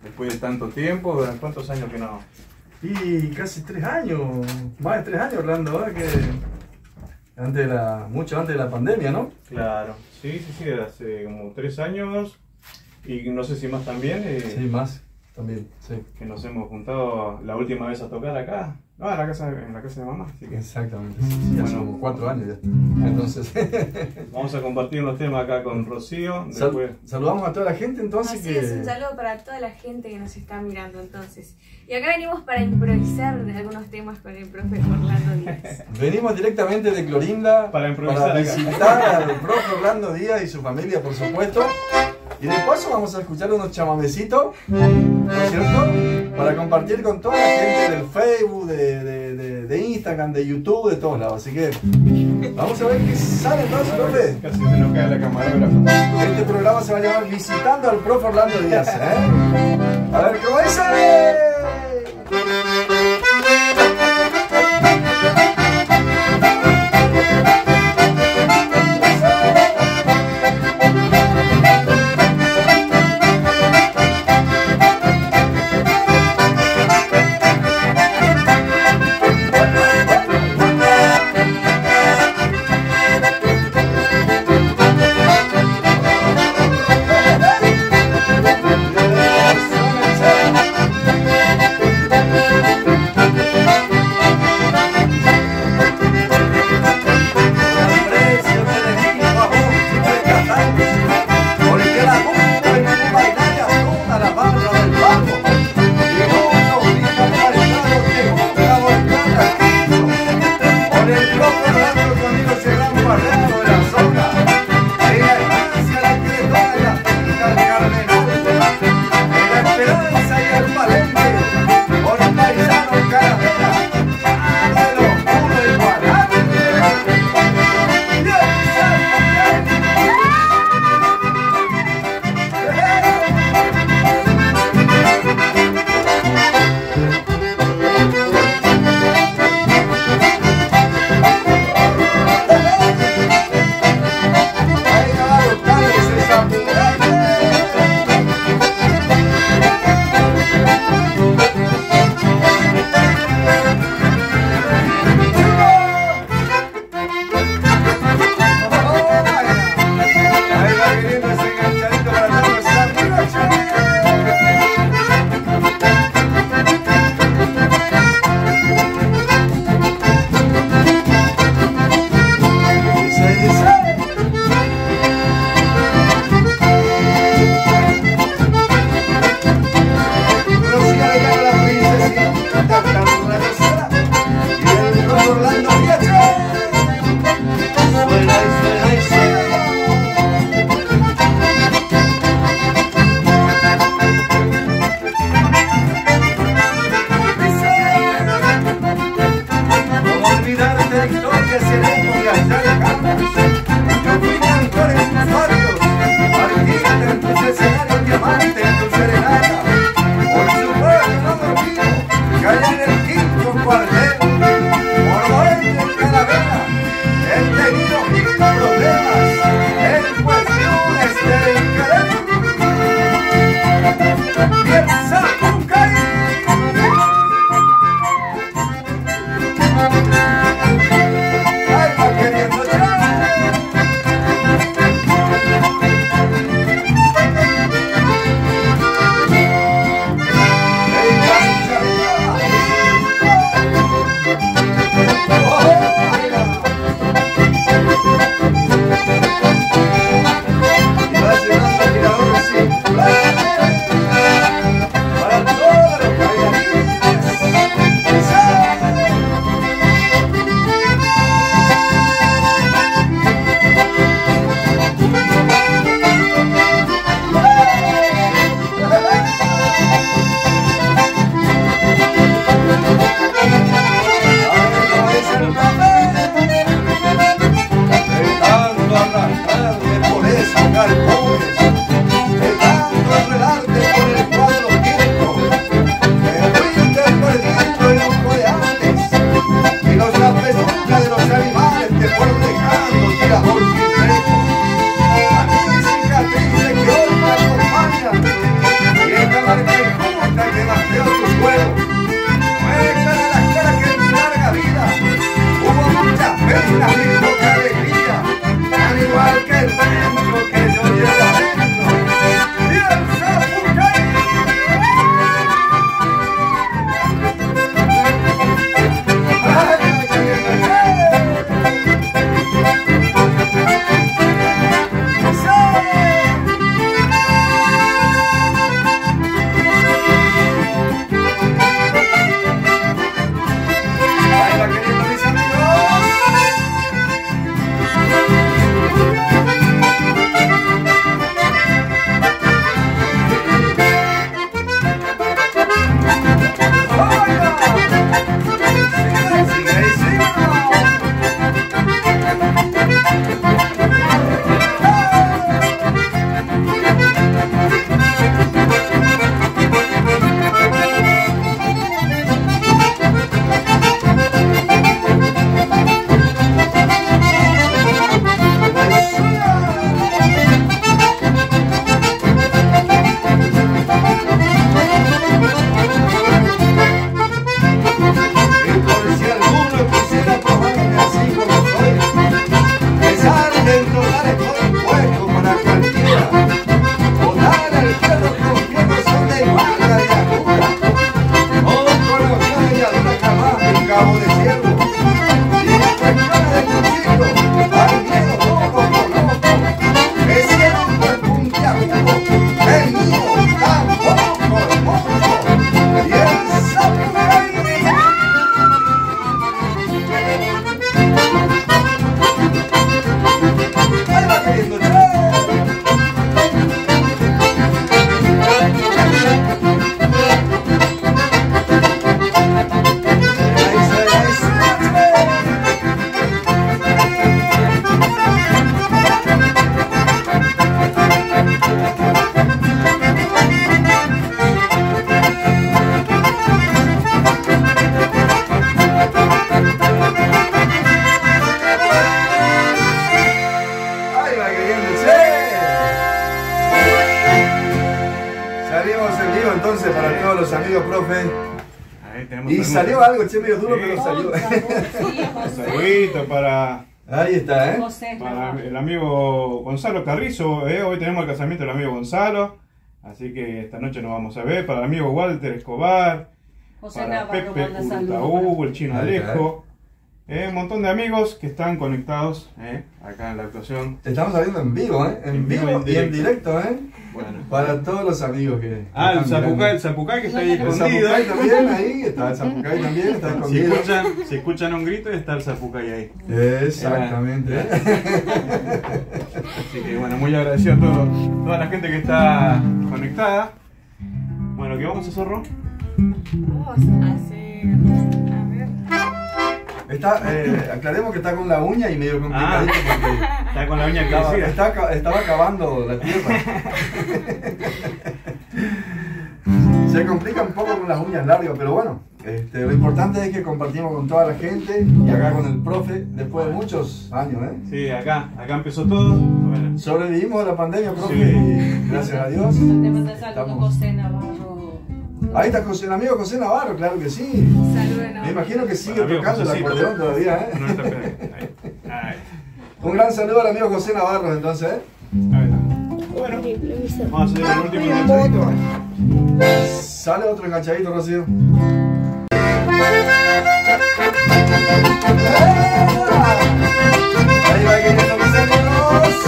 Después de tanto tiempo, ¿durante cuántos años que no? Y casi 3 años, más de 3 años, Orlando, ¿eh? Que mucho antes de la pandemia, ¿no? Claro, sí, hace como 3 años y no sé si más también. Sí, más también, sí. Que nos hemos juntado la última vez a tocar acá. No, en la casa de mamá. Así que... Exactamente, sí, hace como 4 años ya. Entonces, vamos a compartir los temas acá con Rocío. Después... saludamos a toda la gente entonces. Así es, un saludo para toda la gente que nos está mirando entonces. Y acá venimos para improvisar de algunos temas con el profe Orlando Díaz. Venimos directamente de Clorinda para improvisar visitar al profe Orlando Díaz y su familia, por supuesto. Y de paso vamos a escuchar unos chamamecitos, ¿no es cierto? Para compartir con toda la gente del Facebook, de Instagram, de YouTube, de todos lados. Así que vamos a ver qué sale entonces, profe. Casi se nos cae la camarógrafa. Este programa se va a llamar Visitando al profe Orlando Díaz, ¿eh? A ver cómo dice. vivo entonces para todos los amigos, profe. Ahí tenemos Y salió algo, che, medio duro, Sí. pero salió. Sí, un José. saludito para Ahí está, ¿eh? José Para Navarro. el amigo Gonzalo Carrizo, hoy tenemos el casamiento del amigo Gonzalo, así que esta noche nos vamos a ver. Para el amigo Walter Escobar, José para Navarro Pepe manda saludos. Urtaú, el chino Ahí está, Alejo, un montón de amigos que están conectados acá en la actuación. Estamos saliendo en vivo, ¿eh? En vivo y en directo, ¿eh? Bueno. Para todos los amigos que. Ah, están mirando. el Zapucay que está ahí El escondido. Zapucay también, ahí está el Zapucay también, está escondido. Si escuchan un grito, está el Zapucay ahí. Exactamente. Así que bueno, muy agradecido a toda la gente que está conectada. Bueno, ¿qué vamos a hacer, Ro? Vamos a hacer. A ver. Está, aclaremos que está con la uña y medio complicadito porque Está con la uña estaba, crecida. estaba cavando la tierra. Se complica un poco con las uñas largas, pero bueno, lo importante es que compartimos con toda la gente y acá con el profe después de muchos años, ¿eh? Sí, acá empezó todo. Bueno, Sobrevivimos a la pandemia, profe, Sí. y gracias a Dios. Te manda saludos Estamos. José Navarro. Ahí está José, el amigo José Navarro, claro que sí. Saludos. Me imagino que sigue amigo tocando el Josecito. acordeón todavía, ¿eh? no está ahí. Ahí. Un gran saludo al amigo José Navarro, entonces, ¿eh? Ahí está. Bueno, vamos a hacer el último enganchadito. Sale otro enganchadito, Rocío. Ahí va queriendo mis amigos.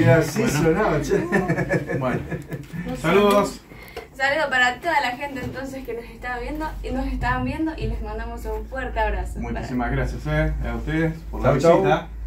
Y así Bueno. sonaba, che. Bueno, saludos. Saludo para toda la gente entonces que nos está viendo y nos estaban viendo y les mandamos un fuerte abrazo. Muchísimas gracias a ustedes por la Chau, chau. visita.